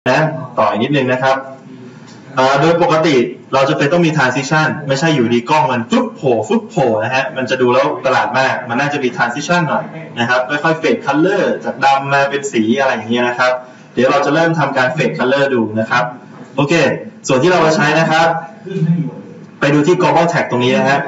นะต่ออีกนิดนึงนะครับโดยปกติเราจะเป็นต้องมี transition ไม่ใช่อยู่ดีกล้องมันฟึบโผล่นะฮะมันจะดูแล้วประหลาดมากมันน่าจะมี transition หน่อยนะครับค่อยๆ fade color จากดำมาเป็นสีอะไรอย่างเงี้ยนะครับเดี๋ยวเราจะเริ่มทำการ fade color ดูนะครับโอเคส่วนที่เราจะใช้นะครับไปดูที่ global tag ตรงนี้นะฮะ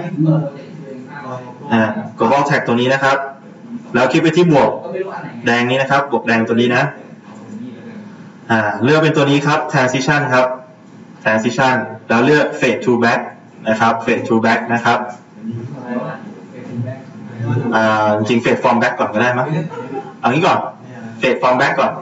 global tag ตัวนี้นะครับแล้วคลิกไปที่บวกแดงนี้นะครับบวกแดงตัวนี้นะเลือกเป็นตัวนี้ครับ transition ครับ transition แล้วเลือก fade to back นะครับ fade to back นะครับจริง fade from back ก่อนก็ได้มั้ยเอางี้ก่อน fade from back ก่อน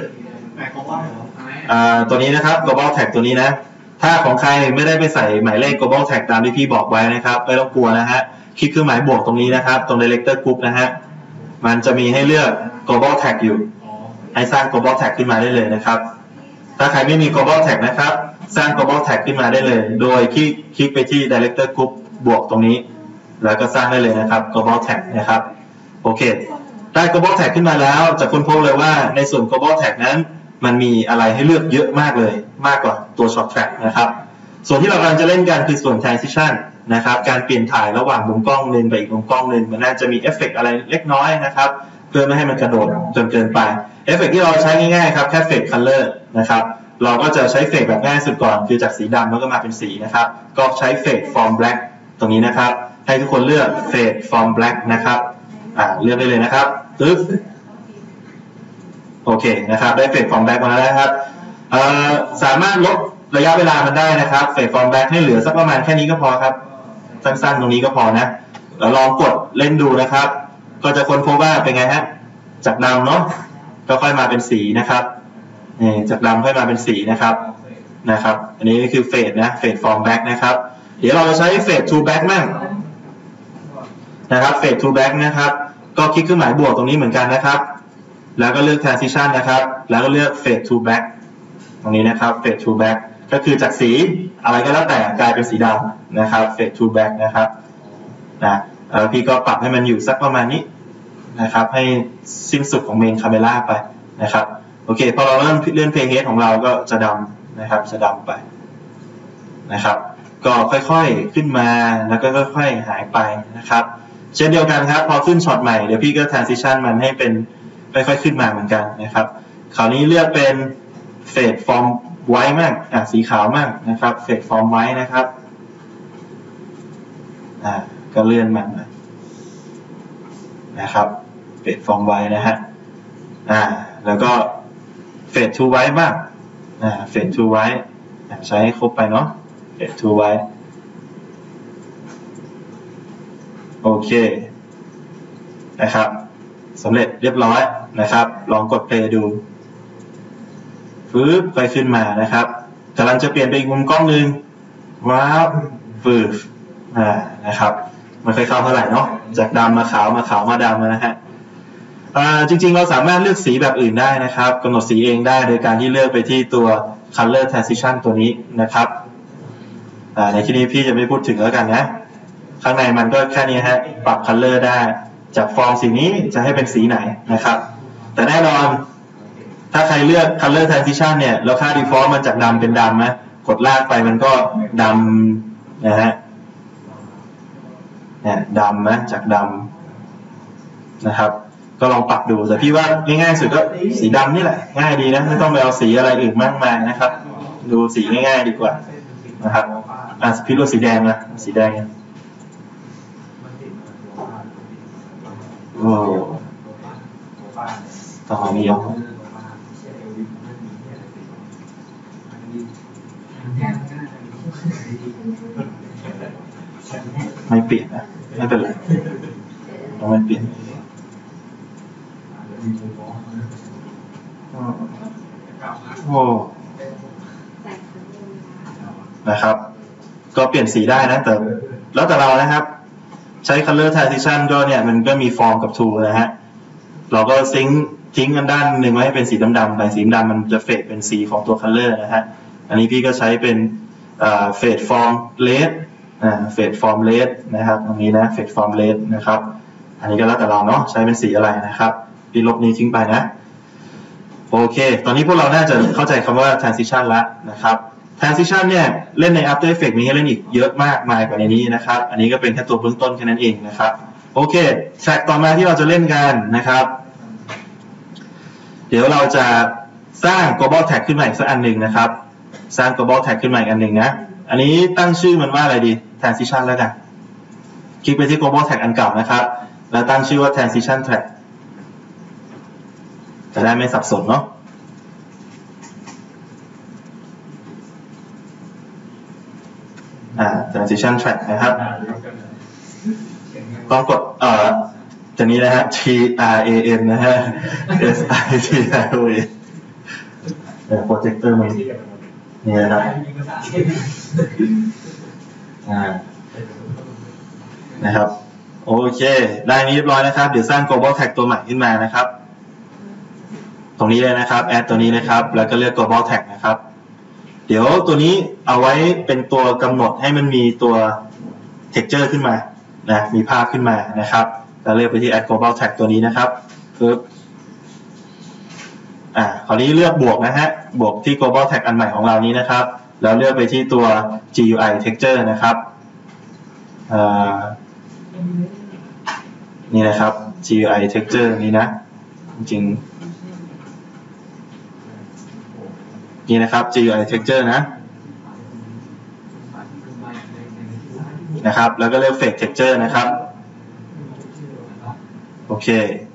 ตัวนี้นะครับ global tag ตัวนี้นะถ้าของใครไม่ได้ไปใส่หมายเลข global tag ตามที่พี่บอกไว้นะครับไม่ต้องกลัวนะฮะคลิกเครื่องหมายบวกตรงนี้นะครับตรง director group นะฮะมันจะมีให้เลือก global tag อยู่ให้สร้าง global tag ขึ้นมาได้เลยนะครับถ้าใครไม่มี global tag นะครับสร้าง global tag ขึ้นมาได้เลยโดยคลิกไปที่ director group บวกตรงนี้แล้วก็สร้างได้เลยนะครับ global tag นะครับโอเคได้ global tag ขึ้นมาแล้วจะค้นพบเลยว่าในส่วน global tag นั้นมันมีอะไรให้เลือกเยอะมากเลยมากกว่าตัว short track นะครับส่วนที่เรากำลังจะเล่นกันคือส่วน transition นะครับการเปลี่ยนถ่ายระหว่างมุมกล้องนึงไปอีกมุมกล้องนึงมันน่าจะมีเอฟเฟกต์อะไรเล็กน้อยนะครับเพื่อไม่ให้มันกระโดดจนเกินไปเอฟเฟกต์ที่เราใช้ง่ายๆครับแค่ fade color นะครับเราก็จะใช้ fade แบบง่ายสุดก่อนคือจากสีดำแล้วก็มาเป็นสีนะครับก็ใช้ fade from black ตรงนี้นะครับให้ทุกคนเลือก fade from black นะครับเลือกได้เลยนะครับปึ๊บโอเคนะครับได้ fade from black มาแล้วนะครับสามารถลดระยะเวลามันได้นะครับ fade from black ให้เหลือสักประมาณแค่นี้ก็พอครับสั้นๆตรงนี้ก็พอนะแล้วลองกดเล่นดูนะครับก็จะค้นพบว่าเป็นไงฮะจากดำเนาะก็ค่อยมาเป็นสีนะครับจากดำค่อยมาเป็นสีนะครับอันนี้คือ fade นะ fade from back นะครับเดี๋ยวเราจะใช้ fade to back มั่งนะครับ fade to back นะครับก็คลิกเครื่องหมายบวกตรงนี้เหมือนกันนะครับแล้วก็เลือก transition นะครับแล้วก็เลือก fade to back ตรงนี้นะครับ fade to back ก็คือจากสีอะไรก็แล้วแต่กลายเป็นสีดำนะครับ fade to back นะครับพี่ก็ปรับให้มันอยู่สักประมาณนี้นะครับให้สิ้นสุดของเมนคาเมล่าไปนะครับโอเคพอเราเริ่มเลื่อนเพลย์เฮดของเราก็จะดำนะครับจะดำไปนะครับก็ค่อยๆขึ้นมาแล้วก็ค่อยๆหายไปนะครับเช่นเดียวกันครับพอขึ้นช็อตใหม่เดี๋ยวพี่ก็ transition มันให้เป็นค่อยๆขึ้นมาเหมือนกันนะครับคราวนี้เลือกเป็น fade from white มั่งสีขาวมั่งนะครับ fade from white นะครับก็เลื่อนมันนะครับ fade from white นะฮะแล้วก็ fade to white บ้างfade to white ใช้ให้ครบไปเนาะ fade to white โอเคนะครับสำเร็จเรียบร้อยนะครับลองกด play ดูฟื้นไปขึ้นมานะครับกำลังจะเปลี่ยนไปอีกมุมกล้องนึงว้าวฟื้นนะครับไม่ค่อยเข้าเท่าไหร่เนาะจากดำมาขาวมาดำนะฮะจริงๆเราสามารถเลือกสีแบบอื่นได้นะครับกำหนดสีเองได้โดยการที่เลือกไปที่ตัว color transition ตัวนี้นะครับในที่นี้พี่จะไม่พูดถึงแล้วกันนะข้างในมันก็แค่นี้ฮะปรับ color ได้จากฟอร์มสีนี้จะให้เป็นสีไหนนะครับแต่แน่นอนถ้าใครเลือก color transition เนี่ยแล้วค่า default มันจากดำเป็นดำนะกดลากไปมันก็ดำนะฮะดำนะจากดำนะครับก็ลองปรับดูแต่พี่ว่าง่ายๆสุดก็สีดำนี่แหละง่ายดีนะไม่ต้องไปเอาสีอะไรอื่นมากมายนะครับดูสีง่ายๆดีกว่านะครับพี่เลือกสีแดงนะสีแดงโอ้ต่อมีอ่ะไม่เปลี่ยนนะไม่เป็นไรไม่เปลี่ยนโอ้นะครับก็เปลี่ยนสีได้นะแต่แล้วแต่เรานะครับใช้ color transition ก็เนี่ยมันก็มี form กับ tool นะฮะเราก็ทิ้งกันด้านหนึ่งไว้ให้เป็นสีดำๆไปสีดำมันจะเฟดเป็นสีของตัว color นะฮะอันนี้พี่ก็ใช้เป็นfade from red fade from red นะครับตรงนี้นะ fade from red นะครับอันนี้ก็แล้วแต่เราเนาะใช้เป็นสีอะไรนะครับพี่ลบนี้ทิ้งไปนะโอเคตอนนี้พวกเราน่าจะเข้าใจคำว่า transition แล้วนะครับ transition เนี่ยเล่นใน After Effects มีให้เล่นอีกเยอะมากมายกว่าในนี้นะครับอันนี้ก็เป็นแค่ตัวเบื้องต้นแค่นั้นเองนะครับโอเคแทร็กต่อมาที่เราจะเล่นกันนะครับเดี๋ยวเราจะสร้าง global tag ขึ้นมาอีกสักอันหนึ่งนะครับสร้าง global tag ขึ้นมาอีกอันหนึ่งนะอันนี้ตั้งชื่อมันว่าอะไรดี transition แล้วกันคลิกไปที่ global tag อันเก่านะครับแล้วตั้งชื่อว่า transition tag จะได้ไม่สับสนเนาะtransition track นะครับต้องกดตัวนี้นะฮะ TRAN นะฮะ SITRON โปรเจคเตอร์มันนี่นะครับนะครับโอเคได้นี้เรียบร้อยนะครับเดี๋ยวสร้าง global tag ตัวใหม่ขึ้นมานะครับตรงนี้เลยนะครับ add ตัวนี้นะครับแล้วก็เลือก global tag นะครับเดี๋ยวตัวนี้เอาไว้เป็นตัวกำหนดให้มันมีตัว texture ขึ้นมานะมีภาพขึ้นมานะครับแล้วเลือกไปที่ add global tag ตัวนี้นะครับปึ๊บคราวนี้เลือกบวกนะฮะบวกที่ global tag อันใหม่ของเรานี้นะครับแล้วเลือกไปที่ตัว GUI texture นะครับนี่นะครับ GUI texture นี้นะจริงนี่นะครับ GUI texture นะครับแล้วก็เลือก fake texture นะครับโอเค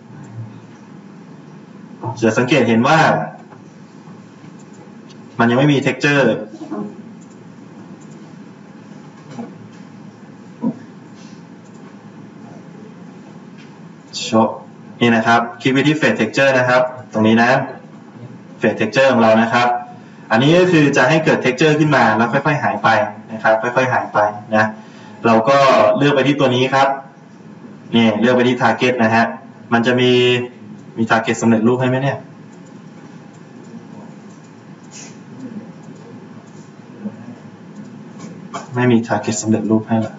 จะสังเกตเห็นว่ามันยังไม่มี texture นี่นะครับคลิกไปที่ fake texture นะครับตรงนี้นะ fake texture ของเรานะครับอันนี้ก็คือจะให้เกิด texture ขึ้นมาแล้วค่อยๆหายไปนะครับค่อยๆหายไปนะเราก็เลือกไปที่ตัวนี้ครับนี่เลือกไปที่ target นะฮะมันจะมี target สำเร็จรูปให้ไหมเนี่ยไม่มี target สำเร็จรูปให้หรอ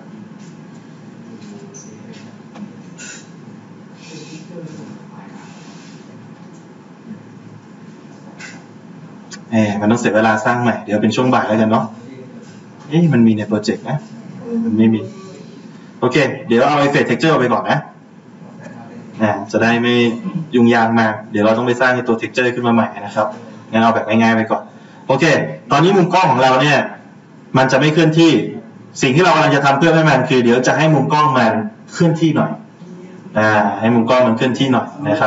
มันต้องเสียเวลาสร้างใหม่เดี๋ยวเป็นช่วงบ่ายแล้วกันเนาะมันมีในโปรเจกต์นะมันไม่มีโอเคเดี๋ยวเอาไอ้ Fade Texture ไปก่อนนะจะได้ไม่ยุ่งยากมากเดี๋ยวเราต้องไปสร้างตัว Texture ขึ้นมาใหม่นะครับงั้นเอาแบบง่ายๆไปก่อนโอเคตอนนี้มุมกล้องของเราเนี่ยมันจะไม่เคลื่อนที่สิ่งที่เรากำลังจะทำเพื่อให้มันคือเดี๋ยวจะให้มุมกล้องมันเคลื่อนที่หน่อยให้มุมกล้องมันเคลื่อนที่หน่อย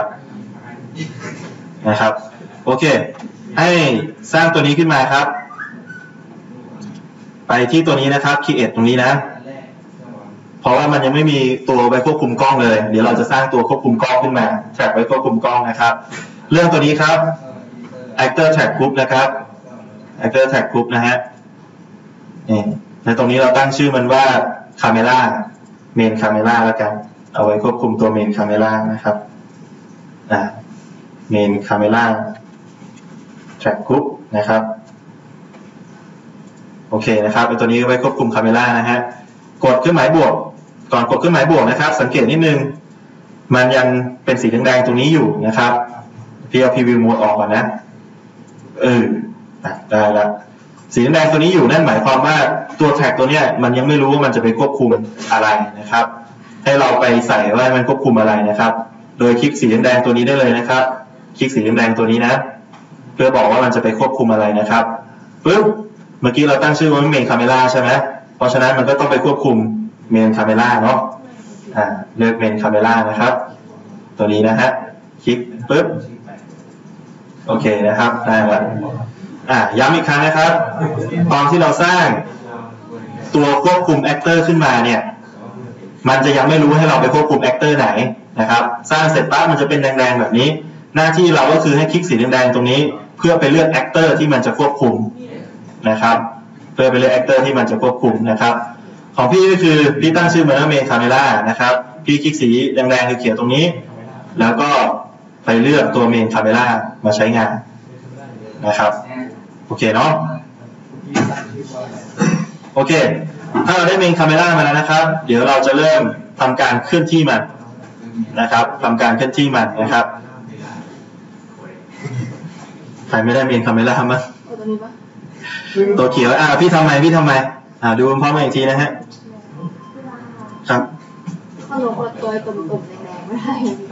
นะครับโอเคให้สร้างตัวนี้ขึ้นมาครับไปที่ตัวนี้นะครับ create ตรงนี้นะเพราะว่ามันยังไม่มีตัวไว้ควบคุมกล้องเลยเดี๋ยวเราจะสร้างตัวควบคุมกล้องขึ้นมาแทร็กไว้ควบคุมกล้องนะครับเรื่องตัวนี้ครับ actor tag group นะครับ actor tag group นะฮะในตรงนี้เราตั้งชื่อมันว่า camera main camera แล้วกันเอาไว้ควบคุมตัว main camera นะครับmain camera track group นะครับโอเคนะครับตัวนี้ไว้ควบคุม camera นะฮะกดเครื่องหมายบวกก่อนกดเครื่องหมายบวกนะครับสังเกตนิดนึงมันยังเป็นสีแดงๆตรงนี้อยู่นะครับพี่เอา preview mode ออกก่อนนะได้แล้วสีแดงตัวนี้อยู่นั่นหมายความว่าตัวแท็กตัวเนี้ยมันยังไม่รู้ว่ามันจะไปควบคุมอะไรนะครับให้เราไปใส่ว่ามันควบคุมอะไรนะครับโดยคลิกสีแดงตัวนี้ได้เลยนะครับคลิกสีแดงตัวนี้นะเพื่อบอกว่ามันจะไปควบคุมอะไรนะครับปึ๊บเมื่อกี้เราตั้งชื่อว่าเมนคาเมล่าใช่ไหมเพราะฉะนั้นมันก็ต้องไปควบคุมเมนคาเมล่าเนาะเลือกเมนคาเมล่านะครับตัวนี้นะฮะคลิกปึ๊บโอเคนะครับได้แล้วย้ำอีกครั้งนะครับตอนที่เราสร้างตัวควบคุมแอคเตอร์ขึ้นมาเนี่ยมันจะยังไม่รู้ให้เราไปควบคุมแอคเตอร์ไหนนะครับสร้างเสร็จปั๊บมันจะเป็นแดงๆแบบนี้หน้าที่เราก็คือให้คลิกสีแดงๆตรงนี้เพื่อไปเลือกแอคเตอร์ที่มันจะควบคุมนะครับเพื่อไปเลือกแอคเตอร์ที่มันจะควบคุมนะครับของพี่ก็คือพี่ตั้งชื่อมันว่าเมนคาเมล่านะครับพี่คลิกสีแดงๆเขียวๆตรงนี้แล้วก็ไปเลือกตัวเมนคาเมล่ามาใช้งานนะครับโอเคเนาะโอเคถ้าเราได้เมนคาเมล่ามาแล้วนะครับเดี๋ยวเราจะเริ่มทำการเคลื่อนที่มันนะครับทำการเคลื่อนที่มันนะครับใครไม่ได้เมนคาเมล่ามั้งตัวนี้ปะตัวเขียวพี่ทำไมดูพร้อมกันอีกทีนะฮะครับถ้าลงตัวตุ่มๆแดงๆไม่ได้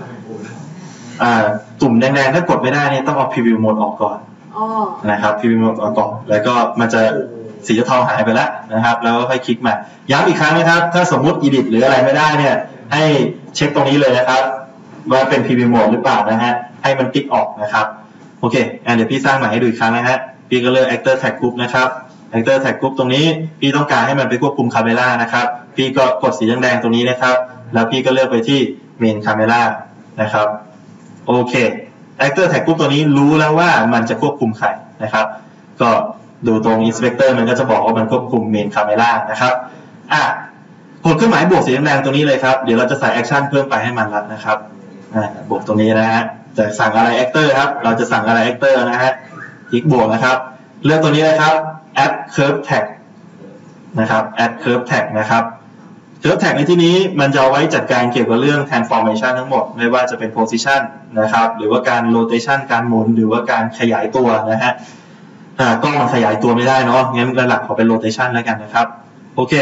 ตุ่มแดงๆถ้ากดไม่ได้เนี่ยต้องเอา preview mode ออกก่อนนะครับ preview mode ออกก่อนแล้วก็มันจะสีเทาหายไปแล้วนะครับแล้วก็ค่อยคลิกมาย้ำอีกครั้งนะครับถ้าสมมุติ edit หรืออะไรไม่ได้เนี่ยให้เช็คตรงนี้เลยนะครับว่าเป็น preview mode หรือเปล่านะฮะให้มันติ๊กออกนะครับโอเคเดี๋ยวพี่สร้างใหม่ให้ดูอีกครั้งนะฮะพี่ก็เลือก actor tag group นะครับ actor tag group ตรงนี้พี่ต้องการให้มันไปควบคุม camera นะครับพี่ก็กดสีแดงๆตรงนี้นะครับแล้วพี่ก็เลือกไปที่ main camera นะครับโอเค actor tag group ตัวนี้รู้แล้วว่ามันจะควบคุมใครนะครับก็ดูตรง inspector มันก็จะบอกว่ามันควบคุม main camera นะครับกดเครื่องหมายบวกสีแดงๆตรงนี้เลยครับเดี๋ยวเราจะใส่ action เพิ่มไปให้มันแล้วนะครับบวกตรงนี้นะฮะจะสั่งอะไร actor ครับเราจะสั่งอะไร actor นะฮะคลิกบวกนะครับเลือกตัวนี้นะครับ add curve tag นะครับ add curve tag นะครับ curve tag ในที่นี้มันจะเอาไว้จัดการเกี่ยวกับเรื่อง transformation ทั้งหมดไม่ว่าจะเป็น position นะครับหรือว่าการ rotation การหมุนหรือว่าการขยายตัวนะฮะกล้องมันขยายตัวไม่ได้เนาะงั้นหลักขอเป็น rotation แล้วกันนะครับโอเค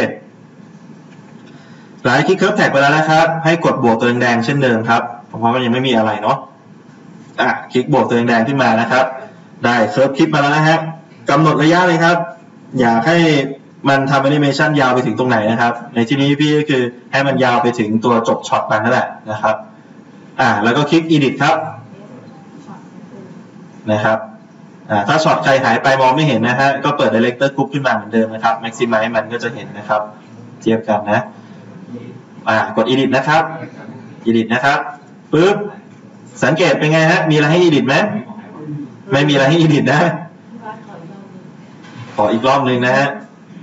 หลังจากคลิก curve tag ไปแล้วนะครับให้กดบวกตัวแดงๆเช่นเดิมครับเพราะว่ายังไม่มีอะไรเนาะคลิกบวกตัวแดงๆขึ้นมานะครับได้ curve คลิปมาแล้วนะฮะกำหนดระยะเลยครับอยากให้มันทำแอนิเมชันยาวไปถึงตรงไหนนะครับในที่นี้พี่ก็คือให้มันยาวไปถึงตัวจบช็อตมันนั่นแหละนะครับแล้วก็คลิก edit ครับนะครับถ้าช็อตใครหายไปมองไม่เห็นนะฮะก็เปิด director group ขึ้นมาเหมือนเดิมนะครับ maximize มันก็จะเห็นนะครับเทียบกันนะกด edit นะครับ edit นะครับปึ๊บสังเกตเป็นไงฮะมีอะไรให้ edit ไหมไม่มีอะไรให้ edit นะขออีกรอบหนึ่งนะฮะ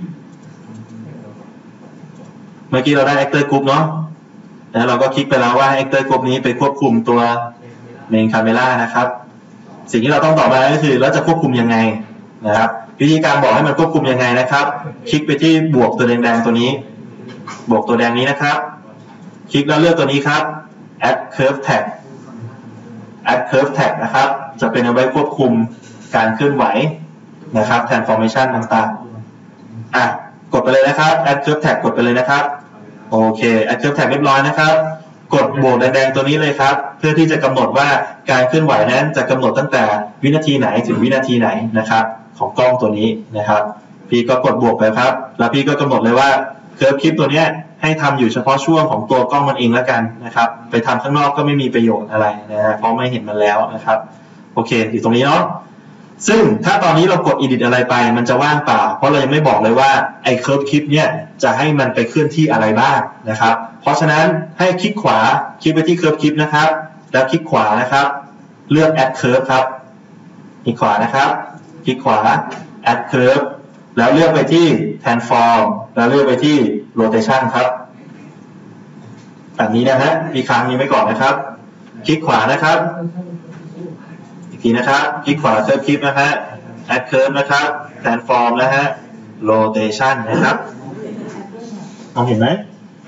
เมื่อกี้เราได้ actor group เนาะแล้วเราก็คลิกไปแล้วว่า actor group นี้ไปควบคุมตัว main camera นะครับสิ่งที่เราต้องต่อมาก็คือเราจะควบคุมยังไงนะครับวิธีการบอกให้มันควบคุมยังไงนะครับคลิกไปที่บวกตัวแดงๆตัวนี้บวกตัวแดงนี้นะครับคลิกแล้วเลือกตัวนี้ครับ add curve tag add curve tag นะครับจะเป็นเอาไว้ควบคุมการเคลื่อนไหวนะครับ transformation ต่างๆกดไปเลยนะครับ add curve tag กดไปเลยนะครับโอเค add curve tag เรียบร้อยนะครับกดบวกแดงๆตัวนี้เลยครับเพื่อที่จะกำหนดว่าการเคลื่อนไหวนั้นจะกำหนดตั้งแต่วินาทีไหนถึงวินาทีไหนนะครับของกล้องตัวนี้นะครับพี่ก็กดบวกไปครับแล้วพี่ก็กำหนดเลยว่าเคอร์ฟคลิปตัวนี้ให้ทำอยู่เฉพาะช่วงของตัวกล้องมันเองแล้วกันนะครับไปทำข้างนอกก็ไม่มีประโยชน์อะไรนะฮะเพราะไม่เห็นมันแล้วนะครับโอเคอยู่ตรงนี้เนาะซึ่งถ้าตอนนี้เรากด edit อะไรไปมันจะว่างเปล่าเพราะเรายังไม่บอกเลยว่าไอ้เคอร์ฟคลิปเนี่ยจะให้มันไปเคลื่อนที่อะไรบ้างนะครับเพราะฉะนั้นให้คลิกขวาคลิกไปที่เคอร์ฟคลิปนะครับแล้วคลิกขวานะครับเลือก add curve ครับคลิกขวานะครับคลิกขวา add curve แล้วเลือกไปที่ transform แล้วเลือกไปที่ rotation ครับแบบนี้นะฮะอีกครั้งนี้ไว้ก่อนนะครับคลิกขวานะครับอีกทีนะครับคลิกขวา curve คลิปนะฮะ add curve นะครับ transform นะฮะ rotation นะครับมองเห็นไหม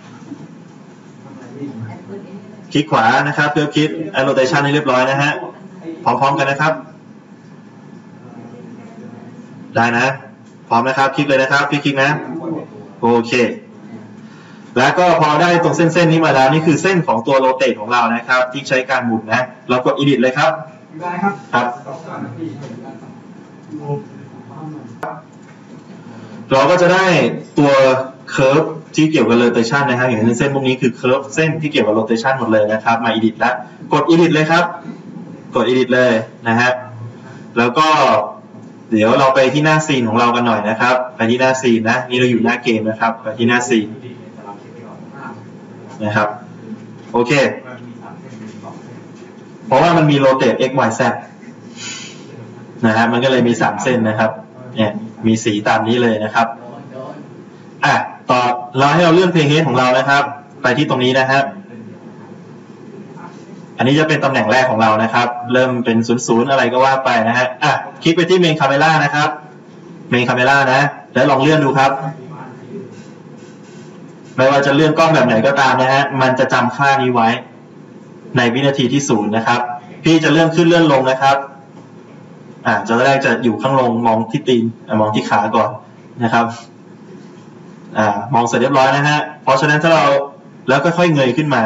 คลิกขวานะครับเพื่อคลิก add rotation ให้เรียบร้อยนะฮะพร้อมๆกันนะครับได้นะพร้อมนะครับคลิกเลยนะครับพี่คลิกนะโอเคแล้วก็พอได้ตรงเส้นนี้มาแล้วนี่คือเส้นของตัวโรเตทของเรานะครับที่ใช้การหมุนนะเรากด edit เลยครับได้ครับเราก็จะได้ตัวเคอร์ฟที่เกี่ยวกับ rotation นะครับอย่างเส้นพวกนี้คือเคอร์ฟเส้นที่เกี่ยวกับ rotation หมดเลยนะครับมา edit แล้วกด edit เลยครับกด edit เลยนะฮะแล้วก็เดี๋ยวเราไปที่หน้าซีนของเรากันหน่อยนะครับไปที่หน้าซีนนะนี่เราอยู่หน้าเกมนะครับไปที่หน้าซีนนะครับโอเคเพราะว่ามันมี rotate x y z นะฮะมันก็เลยมี3เส้นนะครับเนี่ยมีสีตามนี้เลยนะครับต่อเราให้เราเลื่อนเพลย์เฮดของเรานะครับไปที่ตรงนี้นะครับอันนี้จะเป็นตำแหน่งแรกของเรานะครับเริ่มเป็น00อะไรก็ว่าไปนะฮะคลิกไปที่เมนคาเมล่านะครับเมนคาเมล่านะแล้วลองเลื่อนดูครับไม่ว่าจะเลื่อนกล้องแบบไหนก็ตามนะฮะมันจะจำค่านี้ไว้ในวินาทีที่0นะครับพี่จะเลื่อนขึ้นเลื่อนลงนะครับจอแรกจะอยู่ข้างลงมองที่ตีนมองที่ขาก่อนนะครับมองเสร็จเรียบร้อยนะฮะเพราะฉะนั้นถ้าเราแล้วค่อยๆเงยขึ้นมา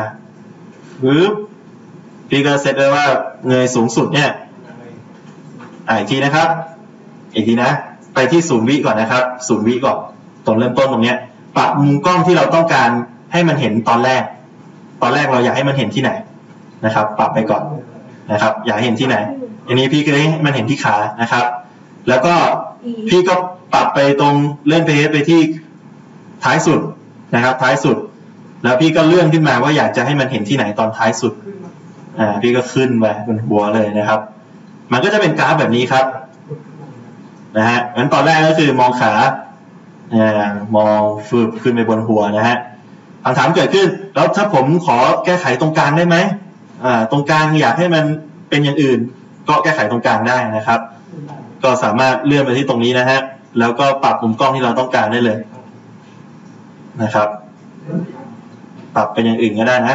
พี่ก็เซตไว้ว่าเงยสูงสุดเนี่ยอีกทีนะครับอีกทีนะไปที่0 วิก่อนนะครับ0 วิก่อนตรงเริ่มต้นตรงเนี้ยปรับมุมกล้องที่เราต้องการให้มันเห็นตอนแรกเราอยากให้มันเห็นที่ไหนนะครับปรับไปก่อนนะครับอยากเห็นที่ไหนอันนี้พี่ก็ให้มันเห็นที่ขานะครับแล้วก็พี่ก็ปรับไปตรงเลื่อนไปที่ท้ายสุดนะครับท้ายสุดแล้วพี่ก็เลื่อนขึ้นมาว่าอยากจะให้มันเห็นที่ไหนตอนท้ายสุดพี่ก็ขึ้นไปบนหัวเลยนะครับมันก็จะเป็นกราฟแบบนี้ครับนะฮะงั้นตอนแรกก็คือมองขามองฟืบขึ้นไปบนหัวนะฮะคำถามเกิดขึ้นแล้วถ้าผมขอแก้ไขตรงกลางได้ไหมตรงกลางอยากให้มันเป็นอย่างอื่นก็แก้ไขตรงกลางได้นะครับก็สามารถเลื่อนไปที่ตรงนี้นะฮะแล้วก็ปรับมุมกล้องที่เราต้องการได้เลยนะครับปรับเป็นอย่างอื่นก็ได้นะ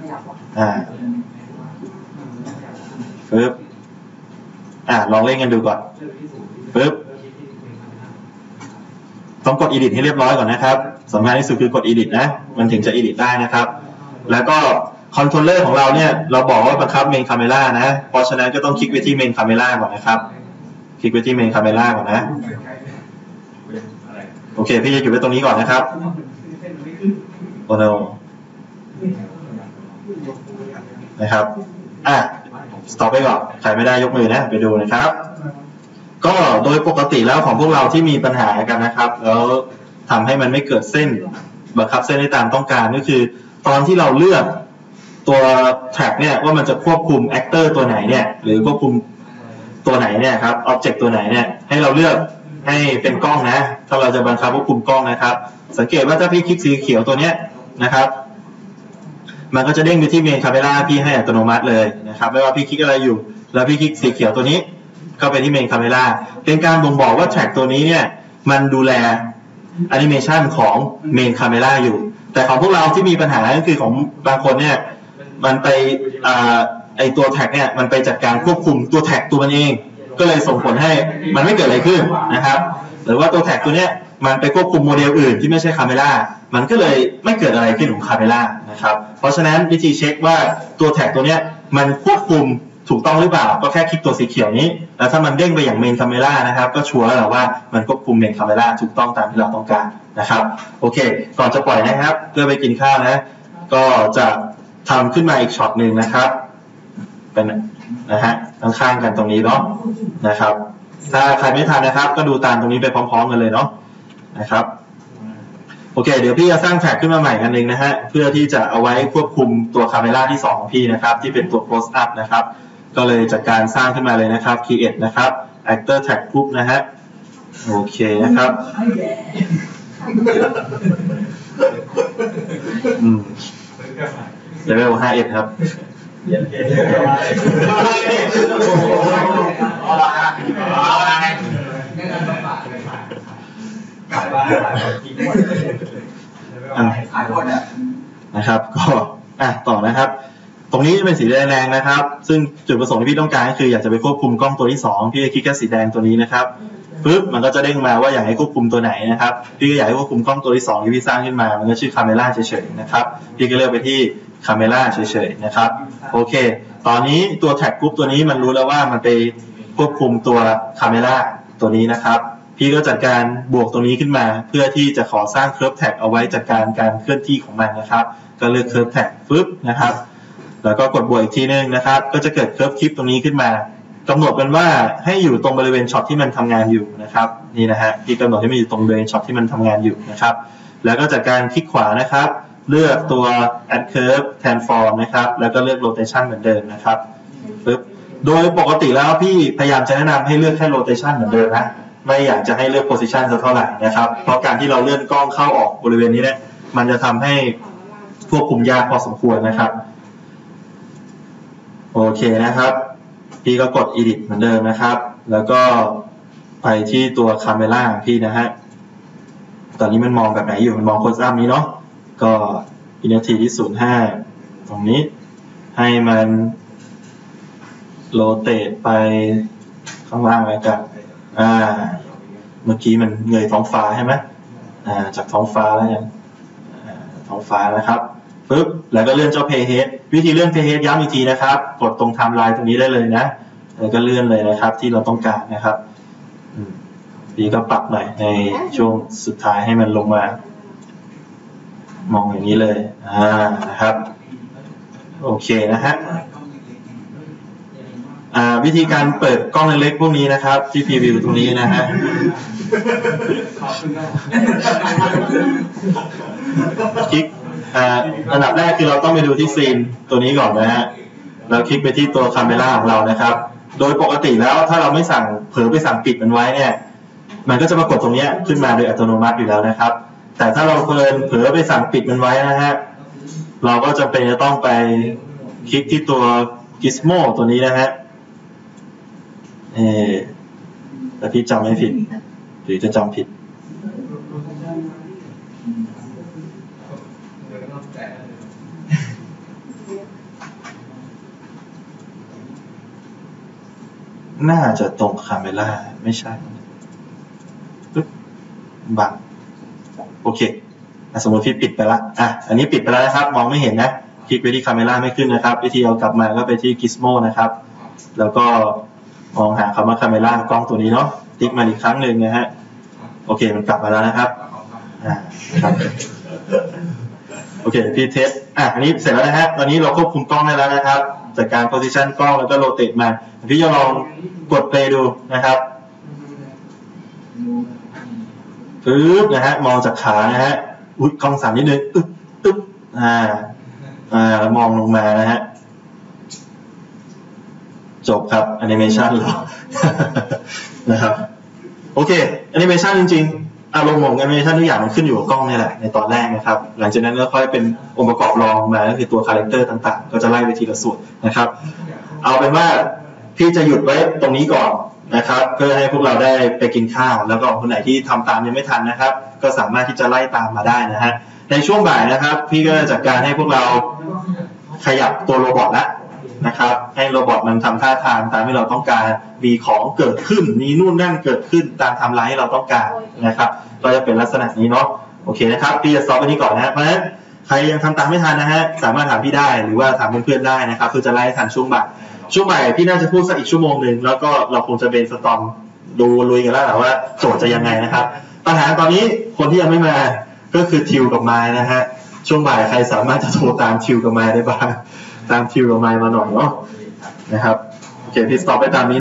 ปึ๊บลองเล่นกันดูก่อนปึ๊บต้องกด edit ให้เรียบร้อยก่อนนะครับสำคัญที่สุดคือกด edit นะมันถึงจะ edit ได้นะครับแล้วก็คอนโทรลเลอร์ของเราเนี่ยเราบอกว่าบังคับ main camera นะเพราะฉะนั้นก็ต้องคลิกไปที่ main camera ก่อนนะครับคลิกไปที่ main camera ก่อนนะโอเคพี่จะอยู่ไว้ตรงนี้ก่อนนะครับโอ้โหนะครับstop ไปก่อนใครไม่ได้ยกมือนะไปดูนะครับก็โดยปกติแล้วของพวกเราที่มีปัญหากันนะครับแล้วทำให้มันไม่เกิดเส้นบังคับเส้นได้ตามต้องการก็คือตอนที่เราเลือกตัว track เนี่ยว่ามันจะควบคุม actor ตัวไหนเนี่ยหรือควบคุมตัวไหนเนี่ยครับ object ตัวไหนเนี่ยให้เราเลือกให้เป็นกล้องนะถ้าเราจะบังคับควบคุมกล้องนะครับสังเกตว่าถ้าพี่คลิกสีเขียวตัวเนี้ยนะครับมันก็จะเด้งไปที่ main camera พี่ให้อัตโนมัติเลยนะครับไม่ว่าพี่คลิกอะไรอยู่แล้วพี่คลิกสีเขียวตัวนี้เข้าไปที่ main camera เป็นการบ่งบอกว่า track ตัวนี้เนี่ยมันดูแล animation ของ main camera อยู่แต่ของพวกเราที่มีปัญหาก็คือของบางคนเนี่ยมันไปไอตัว tag เนี่ยมันไปจัดการควบคุมตัว tag ตัวมันเองก็เลยส่งผลให้มันไม่เกิดอะไรขึ้นนะครับหรือว่าตัว tag ตัวเนี้ยมันไปควบคุมโมเดลอื่นที่ไม่ใช่ camera มันก็เลยไม่เกิดอะไรขึ้นของ camera นะครับเพราะฉะนั้นวิธีเช็คว่าตัว tag ตัวเนี้ยมันควบคุมถูกต้องหรือเปล่าก็แค่คลิกตัวสีเขียวนี้แล้วถ้ามันเด้งไปอย่าง main camera นะครับก็ชัวร์แล้วว่ามันควบคุม main camera ถูกต้องตามที่เราต้องการนะครับโอเคก่อนจะปล่อยนะครับเพื่อไปกินข้าวนะก็จะทำขึ้นมาอีกช็อตหนึ่งนะครับเป็นนะฮะข้างๆกันตรงนี้เนาะนะครับถ้าใครไม่ทันนะครับก็ดูตามตรงนี้ไปพร้อมๆกันเลยเนาะนะครับโอเคเดี๋ยวพี่จะสร้างแท็กขึ้นมาใหม่กันหนึ่งนะฮะเพื่อที่จะเอาไว้ควบคุมตัวคาเมล่าที่2ของพี่นะครับที่เป็นตัว close up นะครับก็เลยจัดการสร้างขึ้นมาเลยนะครับ create นะครับ actor tag group นะฮะโอเคนะครับlevel 5S ครับนะครับก็ต่อนะครับตรงนี้จะเป็นสีแดงนะครับซึ่งจุดประสงค์ที่พี่ต้องการก็คืออยากจะไปควบคุมกล้องตัวที่2พี่จะคลิกแค่สีแดงตัวนี้นะครับปึ๊บมันก็จะเด้งมาว่าอยากให้ควบคุมตัวไหนนะครับพี่ก็อยากให้ควบคุมกล้องตัวที่2ที่พี่สร้างขึ้นมามันก็ชื่อคาเมล่าเฉยๆนะครับพี่ก็เลือกไปที่คาเมล่าเฉยๆนะครับโอเคตอนนี้ตัวแท็กกรุ๊ปตัวนี้มันรู้แล้วว่ามันไปควบคุมตัวคาเมล่าตัวนี้นะครับพี่ก็จัดการบวกตรงนี้ขึ้นมาเพื่อที่จะขอสร้าง curve tag เอาไว้จัดการการเคลื่อนที่ของมันนะครับก็เลือก curve tag ปึ๊บนะครับแล้วก็กดบวกอีกทีนึงนะครับก็จะเกิด curve clip ตรงนี้ขึ้นมากำหนดเป็นว่าให้อยู่ตรงบริเวณช็อตที่มันทำงานอยู่นะครับนี่นะฮะพี่กำหนดให้มันอยู่ตรงบริเวณช็อตที่มันทำงานอยู่นะครับแล้วก็จัดการคลิกขวานะครับเลือกตัว add curve transform นะครับแล้วก็เลือก rotation เหมือนเดิมนะครับปึ๊บโดยปกติแล้วพี่พยายามจะแนะนำให้เลือกแค่ rotation เหมือนเดิมนะไม่อยากจะให้เลือก position สักเท่าไหร่นะครับเพราะการที่เราเลื่อนกล้องเข้าออกบริเวณนี้เนี่ยมันจะทำให้ควบคุมยากพอสมควรนะครับโอเคนะครับพี่ก็กด edit เหมือนเดิมนะครับแล้วก็ไปที่ตัว camera ของพี่นะฮะตอนนี้มันมองแบบไหนอยู่มันมอง close up นี้เนาะก็วินาทีที่05ตรงนี้ให้มัน rotate ไปข้างล่างแล้วกันเมื่อกี้มันเงยท้องฟ้าใช่ไหมจากท้องฟ้าแล้วยังท้องฟ้านะครับปึ๊บแล้วก็เลื่อนเจ้า playhead วิธีเลื่อน playhead ย้ำอีกทีนะครับกดตรง timeline ตรงนี้ได้เลยนะแล้วก็เลื่อนเลยนะครับที่เราต้องการนะครับพี่ก็ปรับหน่อยในช่วงสุดท้ายให้มันลงมามองอย่างนี้เลยนะครับโอเคนะฮะวิธีการเปิดกล้องเล็กๆพวกนี้นะครับที่พรีวิวตรงนี้นะฮะคลิกอันดับแรกคือเราต้องไปดูที่ซีนตัวนี้ก่อนนะฮะแล้วคลิกไปที่ตัวคาเมล่าของเรานะครับโดยปกติแล้วถ้าเราไม่สั่งเผลอไปสั่งปิดมันไว้เนี่ยมันก็จะปรากฏตรงนี้ขึ้นมาโดยอัตโนมัติอยู่แล้วนะครับแต่ถ้าเราเผลอไปสั่งปิดมันไว้นะฮะเราก็จะเป็นจะต้องไปคลิกที่ตัว Gizmo ตัวนี้นะฮะแต่พี่จำไม่ผิดหรือจะจำผิดน่าจะตรงคาเมล่าไม่ใช่ปึ๊บบังโอเคสมมติพี่ปิดไปละอันนี้ปิดไปแล้วนะครับมองไม่เห็นนะคลิกไปที่คาเมล่าไม่ขึ้นนะครับวิธีเอากลับมาก็ไปที่ Gizmo นะครับแล้วก็มองหาคำว่าคาเมล่ากล้องตัวนี้เนาะติ๊กมาอีกครั้งหนึ่งนะฮะโอเคมันกลับมาแล้วนะครับครับโอเคพี่เทสอันนี้เสร็จแล้วนะฮะตอนนี้เราควบคุมกล้องได้แล้วนะครับจากการ position กล้องแล้วก็โรเตทมาพี่จะลองกด play ดูนะครับปึ๊บนะฮะมองจากขานะฮะกล้องสั่นนิดนึงตึ๊บแล้วมองลงมานะฮะจบครับแอนิเมชันแล้วนะครับโอเคแอนิเมชันจริงๆอารมณ์ของแอนิเมชันทุกอย่างมันขึ้นอยู่กับกล้องนี่แหละในตอนแรกนะครับหลังจากนั้นก็ค่อยเป็นองค์ประกอบรองมาก็คือตัวคาแรคเตอร์ต่างๆก็จะไล่ไปทีละส่วนนะครับเอาเป็นว่าพี่จะหยุดไว้ตรงนี้ก่อนนะครับเพื่อให้พวกเราได้ไปกินข้าวแล้วก็คนไหนที่ทำตามยังไม่ทันนะครับก็สามารถที่จะไล่ตามมาได้นะฮะในช่วงบ่ายนะครับพี่ก็จัดการให้พวกเราขยับตัวโรบอทละนะครับให้โรบอทมันทำท่าทางตามที่เราต้องการมีของเกิดขึ้นมีนู่นนั่นเกิดขึ้นตามไทม์ไลน์ที่เราต้องการนะครับก็จะเป็นลักษณะนี้เนาะโอเคนะครับพี่จะสอบไปนี้ก่อนนะเพราะฉะนั้นใครยังทำตามไม่ทันนะฮะสามารถถามพี่ได้หรือว่าถามเพื่อนๆได้นะครับเพื่อจะไล่ทันช่วงบ่ายพี่น่าจะพูดสักอีกชั่วโมงหนึ่งแล้วก็เราคงจะเบนสตอร์มดูลุยกันแล้วแหละว่าโจทย์จะยังไงนะครับปัญหาตอนนี้คนที่ยังไม่มาก็คือทิวกับไมล์นะฮะช่วงบ่ายใครสามารถจะโทรตามทิวกับไมล์ได้บ้างตามทิวกับไมล์มาหน่อยเนาะนะครับโอเคพี่สต็อปไปตามนี้